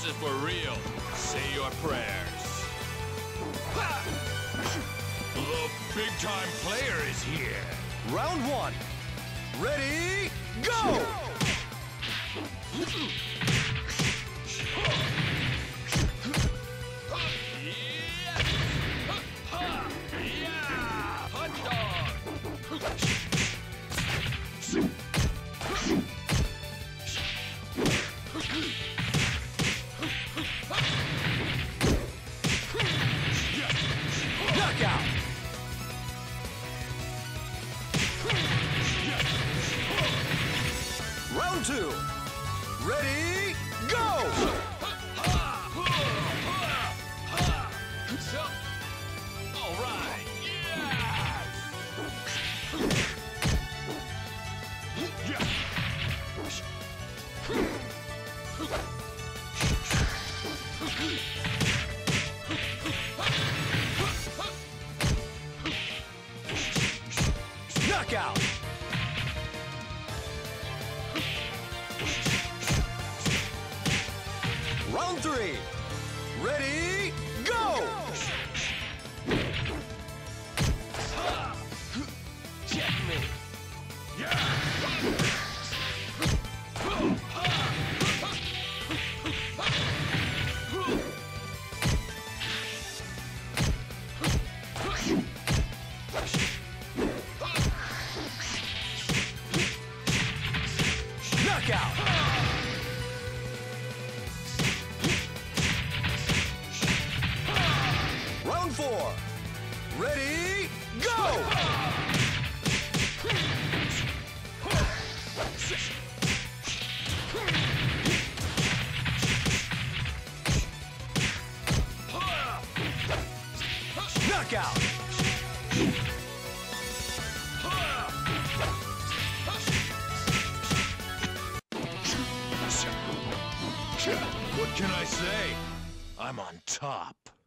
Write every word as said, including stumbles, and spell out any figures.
This is for real. Say your prayers. The big-time player is here. Round one. Ready, go! Knockout! Round two. Ready, go! All right. Yes! Knockout! Round three. Ready, go! Checkmate. Yeah! Knockout! Round four. Ready, go! Knockout! What can I say? I'm on top.